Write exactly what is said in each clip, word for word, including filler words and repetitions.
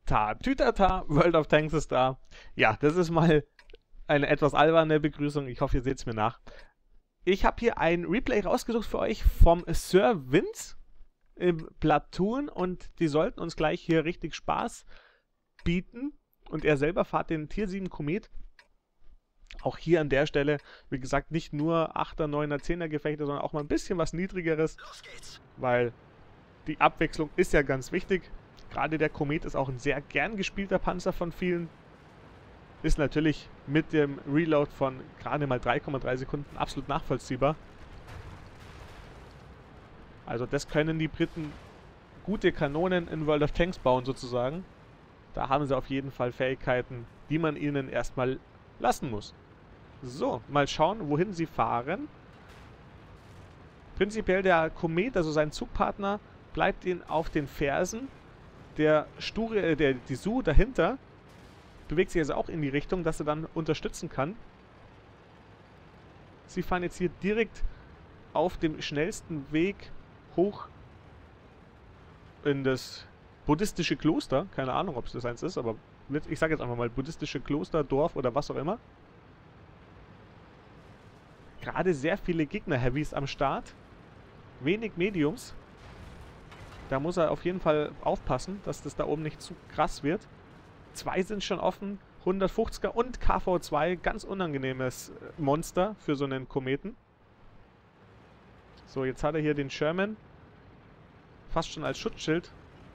Tütata, Tütata, World of Tanks ist da. Ja, das ist mal eine etwas alberne Begrüßung. Ich hoffe, ihr seht es mir nach. Ich habe hier ein Replay rausgesucht für euch vom Sir Vince im Platoon und die sollten uns gleich hier richtig Spaß bieten. Und er selber fährt den Tier sieben Komet. Auch hier an der Stelle, wie gesagt, nicht nur achter, neuner, zehner Gefechte, sondern auch mal ein bisschen was Niedrigeres. Weil die Abwechslung ist ja ganz wichtig. Gerade der Komet ist auch ein sehr gern gespielter Panzer von vielen. Ist natürlich mit dem Reload von gerade mal drei Komma drei Sekunden absolut nachvollziehbar. Also das können die Briten gute Kanonen in World of Tanks bauen sozusagen. Da haben sie auf jeden Fall Fähigkeiten, die man ihnen erstmal lassen muss. So, mal schauen, wohin sie fahren. Prinzipiell der Komet, also sein Zugpartner, bleibt ihnen auf den Fersen. Der sture, äh, der, die Su dahinter bewegt sich also auch in die Richtung, dass er dann unterstützen kann. Sie fahren jetzt hier direkt auf dem schnellsten Weg hoch in das buddhistische Kloster. Keine Ahnung, ob es das eins ist, aber ich sage jetzt einfach mal buddhistische Kloster, Dorf oder was auch immer. Gerade sehr viele Gegner-Heavys am Start. Wenig Mediums. Da muss er auf jeden Fall aufpassen, dass das da oben nicht zu krass wird. Zwei sind schon offen. hundertfünfziger und K V zwei. Ganz unangenehmes Monster für so einen Kometen. So, jetzt hat er hier den Sherman. Fast schon als Schutzschild.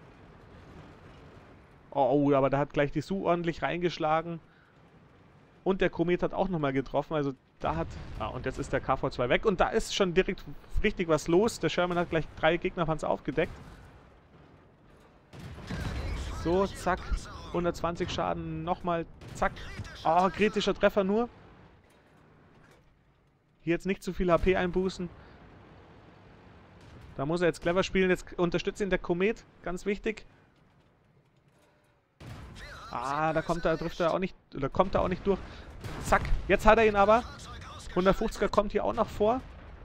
Oh, aber da hat gleich die Su ordentlich reingeschlagen. Und der Komet hat auch nochmal getroffen. Also da hat... Ah, und jetzt ist der K V zwei weg. Und da ist schon direkt richtig was los. Der Sherman hat gleich drei Gegnerpanzer aufgedeckt. So, zack. hundertzwanzig Schaden. Nochmal, zack. Oh, kritischer Treffer nur. Hier jetzt nicht zu viel H P einbußen. Da muss er jetzt clever spielen. Jetzt unterstützt ihn der Komet. Ganz wichtig. Ah, da kommt er, trifft er auch nicht, oder kommt er auch nicht durch. Zack, jetzt hat er ihn aber. hundertfünfziger kommt hier auch noch vor.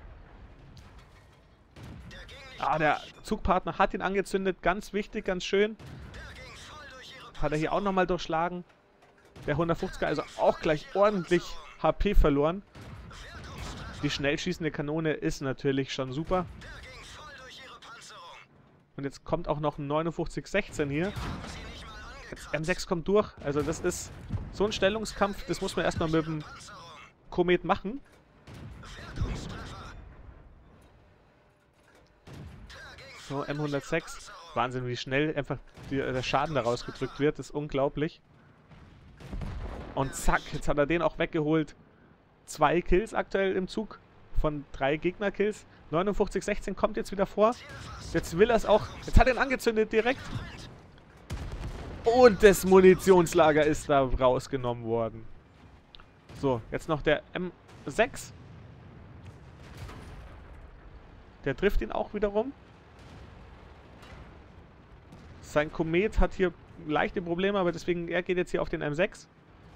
Ah, der Zugpartner hat ihn angezündet. Ganz wichtig, ganz schön. Hat er hier auch nochmal durchschlagen. Der hundertfünfziger also auch gleich ordentlich H P verloren. Die schnell schießende Kanone ist natürlich schon super. Und jetzt kommt auch noch ein neunundfünfzig sechzehn hier. Jetzt M sechs kommt durch. Also das ist so ein Stellungskampf, das muss man erstmal mit dem Komet machen. So, M hundertsechs. Wahnsinn, wie schnell einfach die, der Schaden da rausgedrückt wird. Das ist unglaublich. Und zack, jetzt hat er den auch weggeholt. Zwei Kills aktuell im Zug von drei Gegner-Kills. neunundfünfzig sechzehn kommt jetzt wieder vor. Jetzt will er es auch. Jetzt hat er ihn angezündet direkt. Und das Munitionslager ist da rausgenommen worden. So, jetzt noch der M sechs. Der trifft ihn auch wiederum. Sein Komet hat hier leichte Probleme, aber deswegen, er geht jetzt hier auf den M sechs.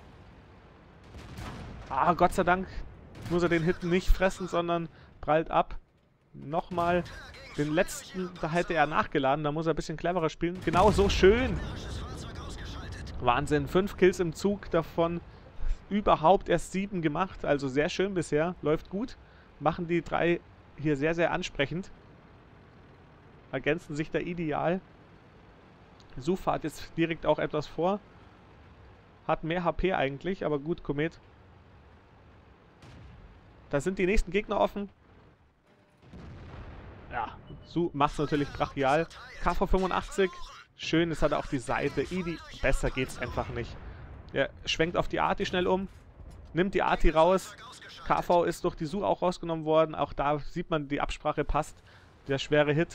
Ah, Gott sei Dank muss er den Hit nicht fressen, sondern prallt ab. Nochmal den letzten, da hätte er nachgeladen, da muss er ein bisschen cleverer spielen. Genau so, schön. Wahnsinn, fünf Kills im Zug, davon überhaupt erst sieben gemacht. Also sehr schön bisher, läuft gut. Machen die drei hier sehr, sehr ansprechend. Ergänzen sich da ideal. Su fährt jetzt direkt auch etwas vor. Hat mehr H P eigentlich, aber gut, Komet. Da sind die nächsten Gegner offen. Ja, Su macht es natürlich brachial. K V fünfundachtzig. Schön, jetzt hat er auch die Seite. Idi, besser geht's einfach nicht. Er schwenkt auf die Arti schnell um. Nimmt die Arti raus. K V ist durch die Su auch rausgenommen worden. Auch da sieht man, die Absprache passt. Der schwere Hit.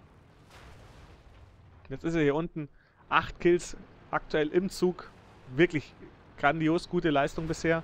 Jetzt ist er hier unten. acht Kills aktuell im Zug. Wirklich grandios, gute Leistung bisher.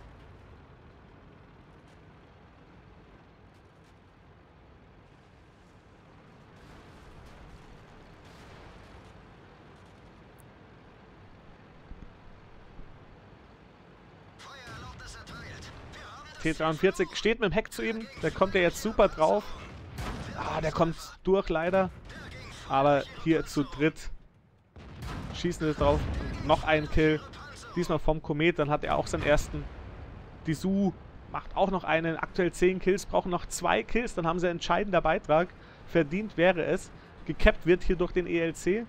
T dreiundvierzig steht mit dem Heck zu ihm. Da kommt er jetzt super drauf. Ah, der kommt durch leider. Aber hier zu dritt schießen jetzt drauf. Noch ein Kill. Diesmal vom Komet, dann hat er auch seinen ersten. Die Su macht auch noch einen. Aktuell zehn Kills, brauchen noch zwei Kills. Dann haben sie entscheidender Beitrag. Verdient wäre es. Gekappt wird hier durch den E L C.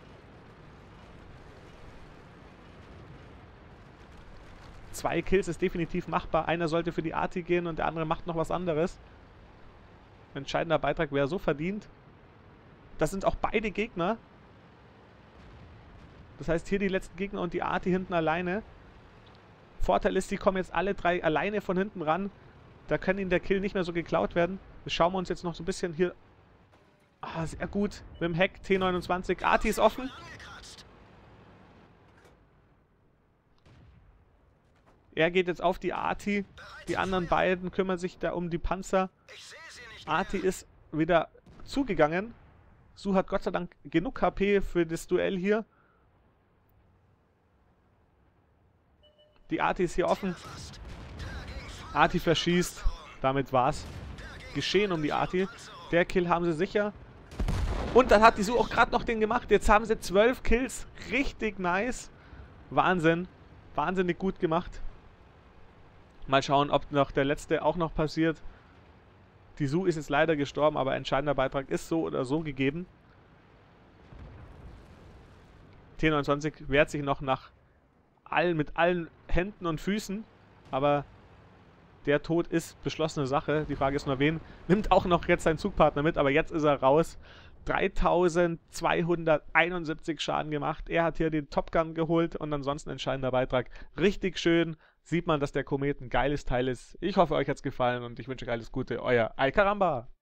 Zwei Kills ist definitiv machbar. Einer sollte für die Arti gehen und der andere macht noch was anderes. Entscheidender Beitrag wäre so verdient. Das sind auch beide Gegner. Das heißt, hier die letzten Gegner und die Arti hinten alleine. Vorteil ist, die kommen jetzt alle drei alleine von hinten ran. Da kann ihnen der Kill nicht mehr so geklaut werden. Das schauen wir uns jetzt noch so ein bisschen hier... Ah, sehr gut. Mit dem Hack T neunundzwanzig. Arti ist offen. Er geht jetzt auf die Arti. Die anderen beiden kümmern sich da um die Panzer. Arti ist wieder zugegangen. Su hat Gott sei Dank genug H P für das Duell hier. Die Arti ist hier offen. Arti verschießt. Damit war's geschehen um die Arti. Der Kill haben sie sicher. Und dann hat die Su auch gerade noch den gemacht. Jetzt haben sie zwölf Kills. Richtig nice. Wahnsinn. Wahnsinnig gut gemacht. Mal schauen, ob noch der letzte auch noch passiert. Die Su ist jetzt leider gestorben, aber entscheidender Beitrag ist so oder so gegeben. T neunundzwanzig wehrt sich noch nach all, mit allen Händen und Füßen, aber der Tod ist beschlossene Sache. Die Frage ist nur, wen nimmt auch noch jetzt seinen Zugpartner mit, aber jetzt ist er raus. dreitausendzweihunderteinundsiebzig Schaden gemacht. Er hat hier den Top Gun geholt und ansonsten entscheidender Beitrag. Richtig schön. Sieht man, dass der Komet ein geiles Teil ist. Ich hoffe, euch hat es gefallen und ich wünsche euch alles Gute. Euer Ay Caramba!